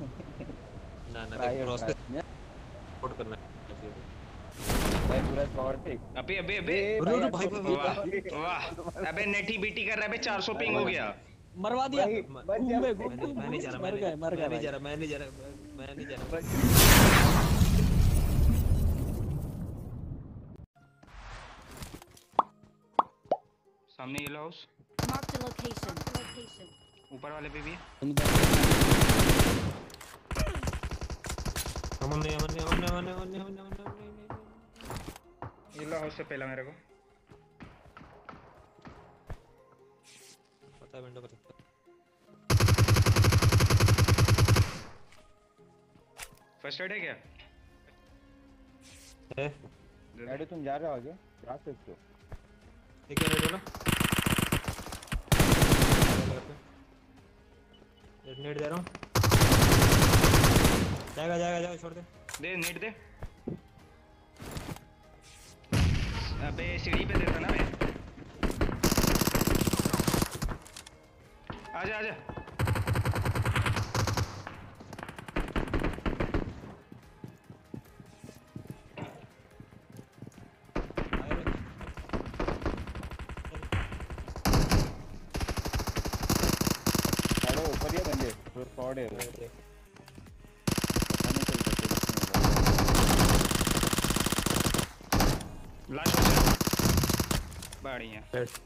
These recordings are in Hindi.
ना ना देख प्रोसेस रिपोर्ट करना भाई पूरा स्क्वाड पे अबे अरे भाई वाह अबे नेटी बीटी कर रहा है बे 400 पिंग हो गया मरवा दिया मैं नहीं जा रहा मैं नहीं जा रहा सामने yellow house Mark the location. ऊपर वाले पे भी है अमन येलो हाउस से पहला मेरे को पता है विंडो पर फर्स्ट एड है क्या है डैडी तुम जा रहे हो आगे जा सकते हो ठीक है रेडी ना नेट दे रहा हूं जाएगा छोड़ दे नेट दे अबे सीढ़ी पे देता ना मैं आजा ऊपर ही बंदे स्क्वाड है बढ़िया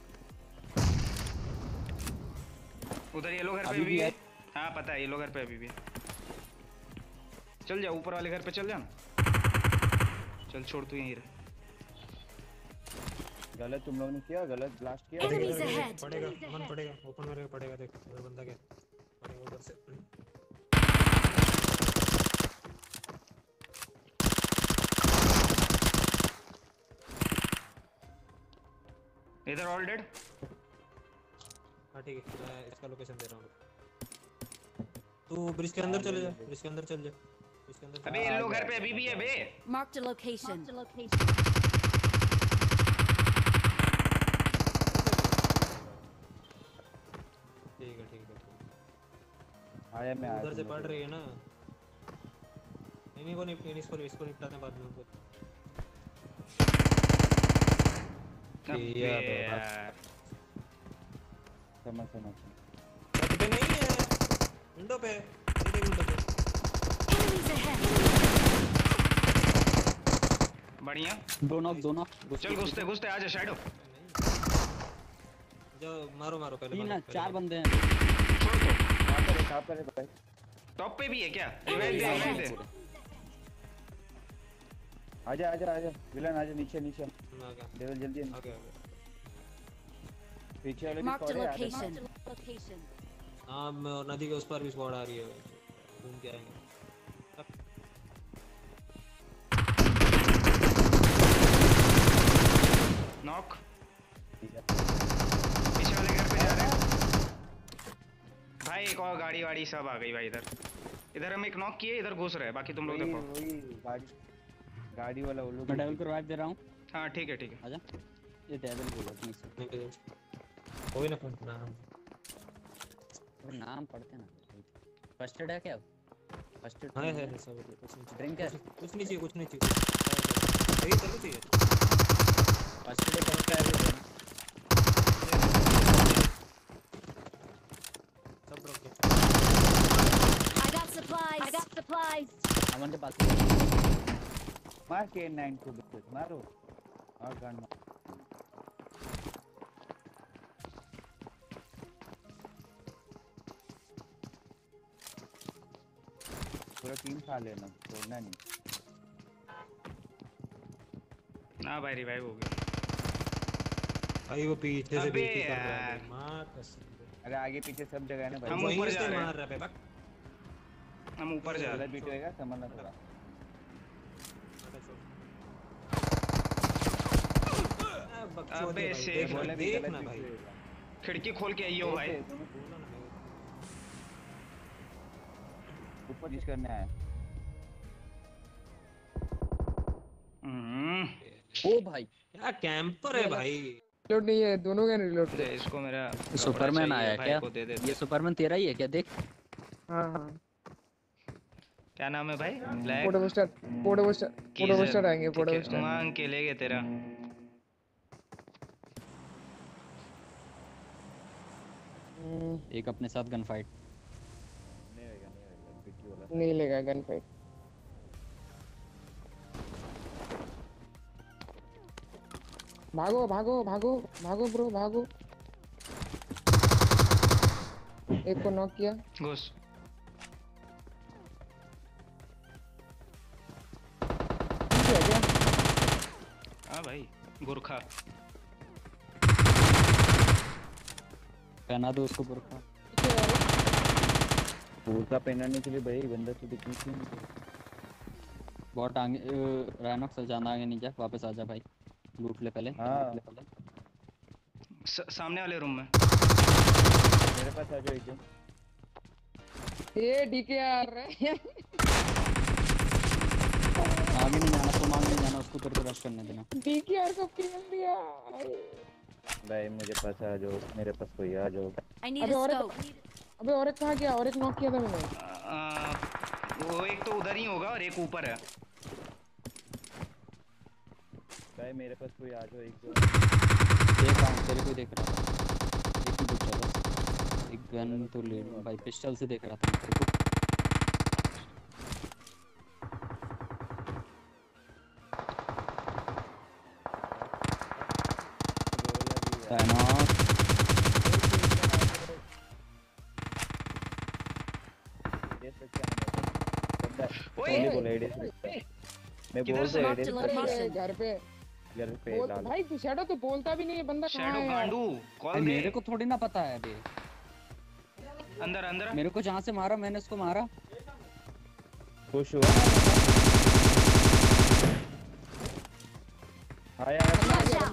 उधर येलो घर पे भी है हाँ पता है येलो घर पे अभी भी चल जा ऊपर वाले घर पे चल जा चल छोड़ तू यहीं रह गलत तुम लोग ने किया गलत ब्लास्ट किया पड़ेगा मन पड़ेगा ओपन करके पड़ेगा देख उधर बंदा क्या पड़ेगा उधर से इधर ऑल डेड हां ठीक है मैं इसका लोकेशन दे रहा हूं तू ब्रिज के अंदर चले जा ब्रिज के अंदर अबे येलो घर पे अभी भी है बे Mark the location. ठीक है आया मैं उधर से पड़ रही है ना नहीं वो नहीं इसको निपटाते हैं बाद में उनको यार समझ पे नहीं है विंडो पे सीधे विंडो पे Enemies ahead. बढ़िया दो नॉक चल घुसते आजा शैडो जो मारो पहले तीन मारो 4 बंदे हैं छोड़ दो कहां पर है भाई टॉप पे भी है क्या रिवाइव दे आजा विलन आजा नीचे लेवल जल्दी ओके पीछे वाले Mark the स्क्वाड है location. हां नदी के उस पार भी स्क्वाड आ रही है घूम के आएंगे नॉक पीछे वाले घर पे जा रहे हैं भाई एक और गाड़ी वाड़ी सब आ गई भाई इधर हम एक नॉक किए इधर घुस रहे हैं बाकी तुम लोग देखो वही गाड़ी वाला वो लोग मैं डेविल को रिवाइव दे रहा हूं हां ठीक है आजा ये डेविल बोलो प्लीज कोई ना नाम पढ़ते ना फर्स्ट एड है क्या फर्स्ट एड है सब ड्रिंक है कुछ नहीं चाहिए यही चलो चाहिए फर्स्ट एड कौन सा है सब रख दो I got supplies. अमन के पास मार के 9 को मारो और गन पूरा टीम खा लेना छोड़ना नहीं ना भाई रिवाइव हो गया भाई वो पीछे से अबे कर रहा यार है मार कसम अरे आगे पीछे सब जगह है ना भाई हम वहीं ऊपर से जा रहे हैं। मार रहा है बक हम ऊपर जा रहे गलत बीट होएगा समझना थोड़ा अबे सेफ बोले भी देख गलत ना बीट भाई होएगा। खिड़की खोल के आइयो भाई ऊपर जिस करने आया ओ भाई क्या कैंपर है भाई रिलोड नहीं है दोनों का रिलोड दे इसको मेरा सुपरमैन आया क्या को दे दे ये सुपरमैन तेरा ही है क्या देख हां क्या नाम है भाई? ब्लैक पोडोबस्टर आएंगे पोडोबस्टर। मांग के ले गए तेरा। एक अपने साथ गन फाइट। नहीं लेगा गन फाइट। भागो भागो भागो भागो ब्रो भागो। एक को नॉक किया। घुस। पीछे है क्या? हाँ भाई गुरखा। पहना दो उसको बुर्का। पूरा पहनाने के लिए भाई बंदा तो दिख नहीं। बहुत आगे रायनॉक्स से ज्यादा आगे नहीं जा, वापस आ जा भाई। लूट ले पहले। हाँ। लूट ले पहले। सामने वाले रूम में। मेरे पास आ जाओ एकदम। ये डीकेआर आगे नहीं जाना, तुम आगे नहीं जाना, उसको तेरे को रश करने देना। डीकेआर को किल दिया। भाई मुझे पास आ जाओ, मेरे पास कोई आ जाओ। I need अबे a और scope. अबे और एक कहाँ गया? और एक नॉक किया था मैंने। वो एक तो उधर ही होगा और एक ऊपर है। भाई मेरे पास कोई आ जाओ एक। देख रहा हूँ, तेरे को देख रहा था। एक ही बच्चा बस। एक गन तो ले लो भाई, पिस्टल से देख रहा था मैं तेरे को। रायनॉक्स। मैं बोल रहा Marked a location. घर पे बोल डाल। भाई तू शैडो तो बोलता भी नहीं है, बंदा कहाँ शैडो है यार? गांडू कॉल दे। मेरे को थोड़ी ना पता है बे। अंदर अंदर। मेरे को जहाँ से मारा मैंने उसको मारा। खुश हुआ। आया Watch out!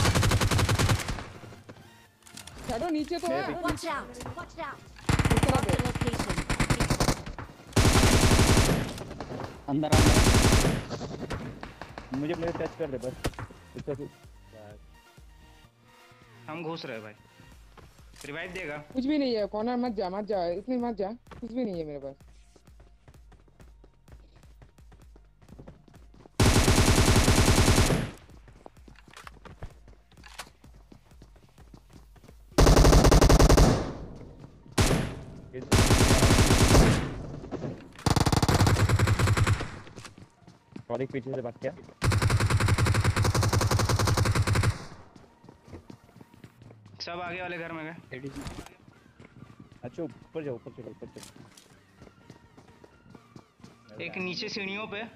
शैडो नीचे तो है। Watch out! Watch out! इस तरह Marked पे। a location. अंदर अंदर। मुझे टच कर दे बस। इसका हम घुस रहे हैं भाई। रिवाइव देगा। कुछ भी नहीं है कॉर्नर, मत जा इतनी मत जा। कुछ भी नहीं है मेरे पास। सॉरी पीछे से भाग गया। सब आगे वाले घर में गए। अच्छा ऊपर जाओ, ऊपर चलो, ऊपर चलो। एक नीचे सीढ़ियों पे।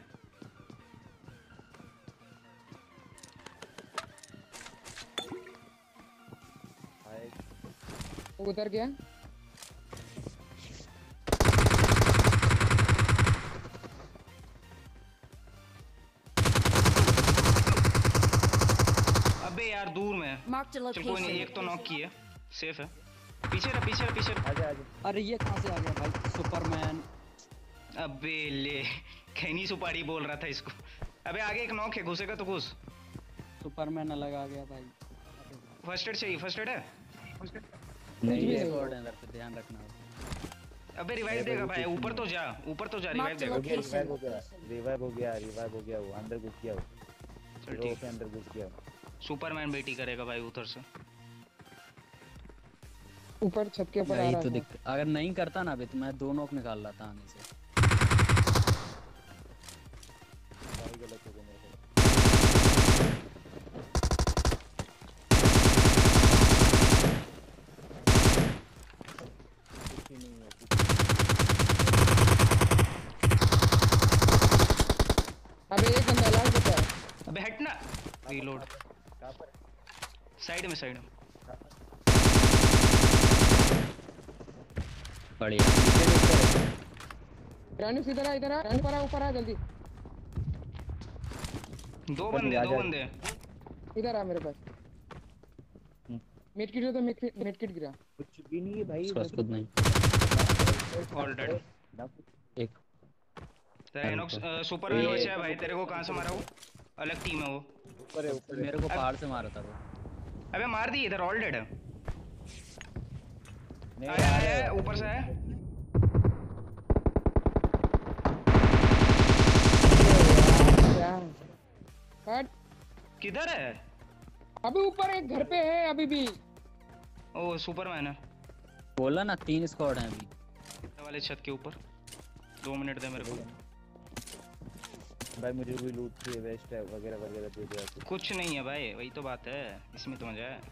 वो उतर गया। अबे यार दूर में। Marked a चल कोई नहीं, location. एक तो नॉक की है। सेफ है। पीछे रह, पीछे रह, पीछे रह। आजा आजा। अरे ये कहाँ से आ गया भाई? सुपरमैन। अबे ले खैनी सुपारी बोल रहा था इसको। अबे आगे एक नॉक है, घुसेगा तो घुस। सुपरमैन अलग आ गया भाई। फर्स्ट एड चाहिए? फर्स्ट एड है? नहीं भी है नहीं। गॉड अंदर पे ध्यान रखना। अबे रिवाइव देगा भाई, ऊपर तो जा, ऊपर तो जा, रिवाइव Marked a देगा। location. रिवाइव हो गया, रिवाइव हो गया। वो अंदर घुस गया। वो चल रो ठीक के अंदर घुस गया। सुपरमैन बेटी करेगा भाई उधर से। ऊपर छत के ऊपर आ यही रहा तो था। दिक्कत, अगर नहीं करता ना अभी तो मैं दो नॉक निकाल रहा था आगे से। भाई गलत हो गया मेरे को। कुछ ही नहीं है, कुछ। अबे एक बंदा लाल बचा है। अबे हट ना। रीलोड। कहाँ पर? साइड में, साइड में। बढ़िया। रानी इधर आ, इधर आ। रानी ऊपर आ जल्दी। दो बंदे, आ दो जा। बंदे। इधर आ मेरे पास। मिड किट तो मिड किट गिरा। कुछ भी नहीं है भाई। स्वस्थ खुद नहीं। All dead. एक तेरा इनॉक्स सुपरमैन बचा है भाई। तेरे को कहां से मारा वो? अलग टीम है वो। ऊपर है, ऊपर है। मेरे को पहाड़ से मारा था वो। अबे मार दी, इधर ऑल डेड है। नहीं आया आ आया रहा ऊपर से आया। किधर है? अभी ऊपर एक घर पे है अभी भी। ओ सुपरमैन है बोला ना 3 स्क्वाड हैं अभी वाले छत के ऊपर। 2 मिनट दे मेरे को। भाई मुझे भी लूट चाहिए, वेस्ट है वगैरह वगैरह दे दिया तो। कुछ नहीं है भाई, वही तो बात है, इसमें तो मजा है।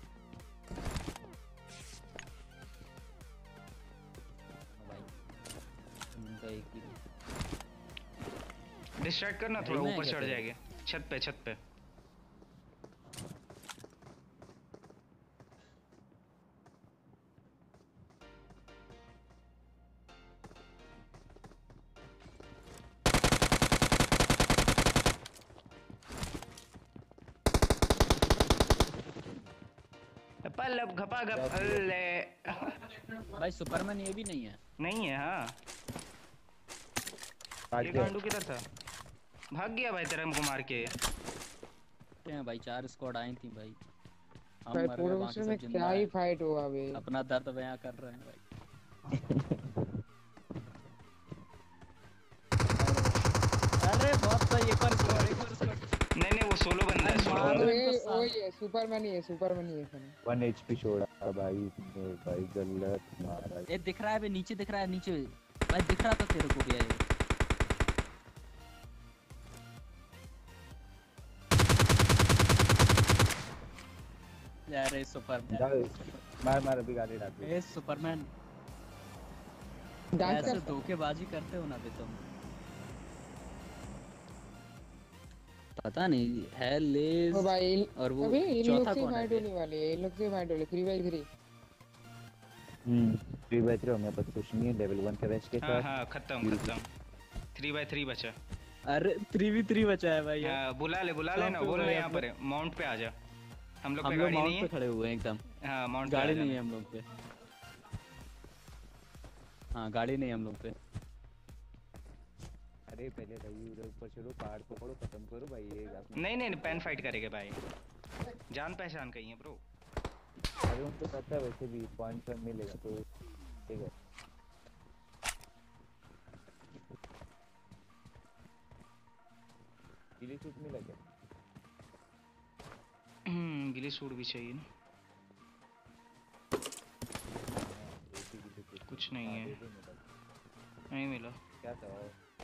भाई उनका एक ही डिस्ट्रैक्ट करना थोड़ा, नहीं, ऊपर क्या चढ़ करें? जाएंगे। छत पे छत पे। पल्लब घपा घप अल्ले। भाई सुपरमैन ये भी नहीं है। नहीं है हाँ। भाग ये गया। गांडू किधर था? भाग गया भाई तेरे को मार के। हैं भाई 4 स्क्वाड आई थी भाई। हम भाई मर पूरे गए, बाकी उसमें सब जिंदा क्या ही हैं। फाइट हुआ बे। अपना दर्द बयां कर रहे हैं भाई। अरे बहुत सही, एक और स्क्वाड, एक और स्क्वाड। नहीं वो सोलो बंदा है, सोलो मारो बंदा है। इनको साथ। वही है सुपरमैन ही है, सुपरमैन ही है इसमें। 1 HP छोड़ा भाई तुमने, भाई गलत मारा। ये दिख रहा है बे, नीचे दिख रहा है, नीचे भाई दिख रहा था तेरे को भी ये। यार ये सुपरमैन, मार मार अभी गाड़ी डाल दे। ये सुपरमैन डांस ऐसे कर। धोखेबाजी करते हो ना बे तुम। पता नहीं है लेज ओ भाई और वो अभी इन लोग चौथा से कौन है फाइट बे? होने वाली है, इन लोग से फाइट होने 3x3। 3x3 हो, मेरे पास कुछ नहीं है, लेवल 1 के वेस्ट के हाँ साथ। हाँ खत्म खत्म। 3x3 बचा। अरे 3v3 बचा है भाई। हाँ, बुला ले ना, पे बोल भाई ले यहाँ हम पर है, माउंट पे आ जा। हम लोग पे हम लोग गाड़ी नहीं माउंट पे है। खड़े हुए हैं एकदम। हाँ माउंट पे गाड़ी आ नहीं है जाना। हम लोग पे। हाँ गाड़ी नहीं है हम लोग पे। अरे पहले भाई उधर ऊपर चलो, पहाड़ पकड़ो, खत्म करो भाई ये आपने। नहीं पैन फाइट करेंगे भाई, जान पहचान कहीं है ब्रो। अरे उनको पता है वैसे भी पॉइंट पर मिलेगा तो ठीक है। गिली सूट मिला क्या? गिली सूट भी चाहिए ना। कुछ नहीं है, नहीं मिला। क्या था?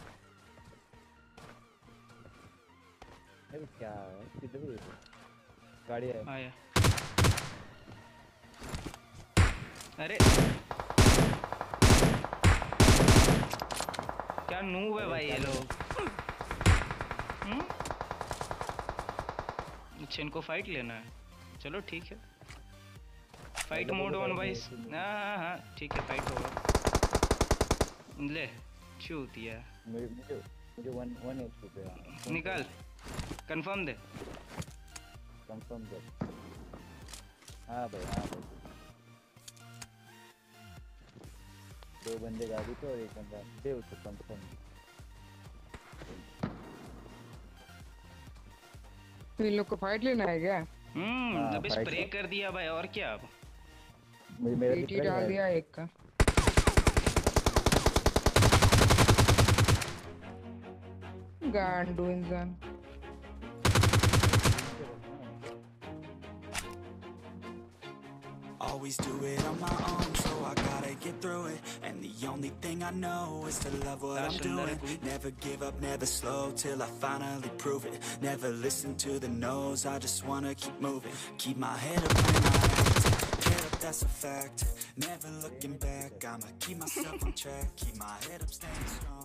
अरे क्या है, किधर है ये? गाड़ी है। आया। अरे क्या नूब है भाई ये लोग। अच्छा इनको फाइट लेना है, चलो ठीक है। फाइट मोड ऑन भाई। हाँ ठीक है, फाइट होगा। ले छूती है। मुझे 1 HP पे है। निकाल, कंफर्म दे। कंफर्म कर। हाँ भाई हाँ भाई। 2 बंदे गाड़ी पे और 1 बंदा दे उसको कंफर्म। तो इन लोग को फाइट लेना है क्या? अबे स्प्रे कर दिया भाई, और क्या अब। मुझे मेरा पीटी डाल दिया एक का। गांडू इंसान। Always do it on my own, so I gotta get through it. And the only thing I know is to love what I'm doing. Never give up, never slow, till I finally prove it. Never listen to the no's, I just wanna keep moving. Keep my head up when I act, head up, that's a fact. Never looking back, I'ma keep myself on track. Keep my head up, staying strong.